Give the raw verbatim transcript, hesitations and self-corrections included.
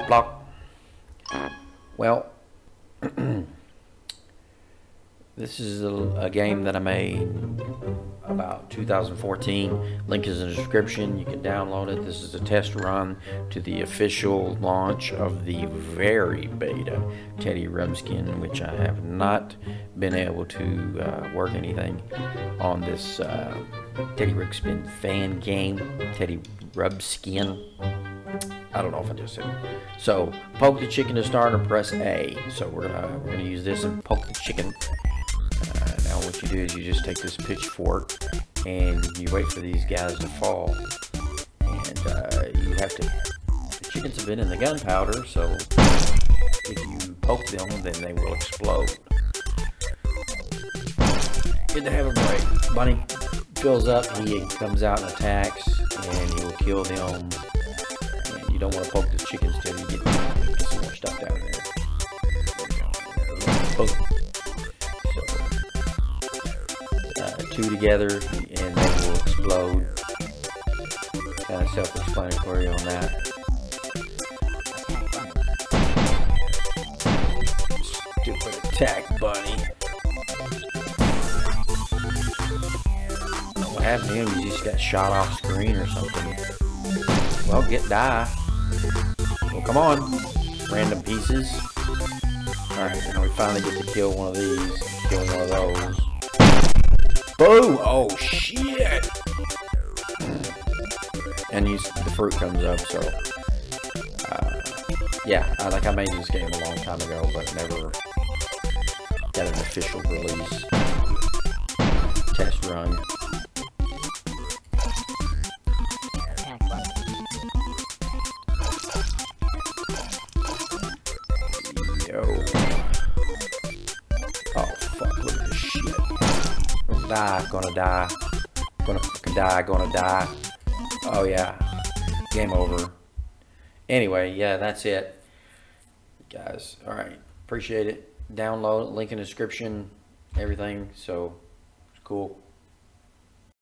block. Well, this is a, a game that I made about two thousand fourteen. Link is in the description. You can download it. This is a test run to the official launch of the very beta Teddy Ruxpin, which I have not been able to uh, work anything on this uh, Teddy Ruxpin fan game. Teddy Ruxpin. I don't know if I just said it. So poke the chicken to start, or press A. So we're gonna we're gonna use this and poke the chicken. Uh, now what you do is you just take this pitchfork and you wait for these guys to fall, and uh, you have to. The chickens have been in the gunpowder, so if you poke them, then they will explode. Good to have a break. Bunny fills up, he comes out and attacks, and he will kill them. And you don't want to poke the chickens till you get, get some more stuff down there. Poke. So, uh, two together, and they will explode. Kind of self-explanatory on that. Stupid attack, bunny. What happened to him? He just got shot off screen or something. Well, get die. Well, come on. Random pieces. Alright, now we finally get to kill one of these. Kill one of those. Boom! Oh, shit! And you, the fruit comes up, so... Uh, yeah, I like I made this game a long time ago, but never got an official release. Test run. Yo. Oh fuck, look at this shit. Gonna die, gonna die. Gonna fucking die, gonna die. Oh yeah. Game over. Anyway, yeah, that's it. Guys, alright. Appreciate it. Download, link in the description, everything. So, it's cool.